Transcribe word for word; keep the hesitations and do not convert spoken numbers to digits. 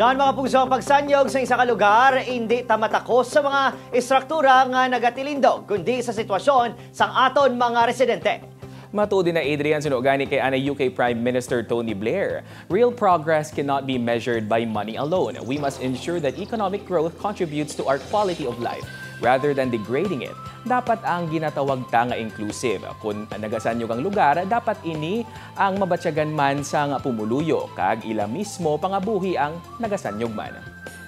Diyan mga puso ang pagsanyog sa isa ka lugar, hindi tamatakos sa mga istruktura nga nagatilindog, kundi sa sitwasyon sang aton mga residente. Matudi na Adrian sinugani kay ana U K Prime Minister Tony Blair. Real progress cannot be measured by money alone. We must ensure that economic growth contributes to our quality of life rather than degrading it. Dapat ang ginatawag ta nga inclusive. Kung nagasanyog ang lugar, dapat ini ang mabatsyagan man sa nga pumuluyo, kag ila mismo pangabuhi ang nagasanyog man.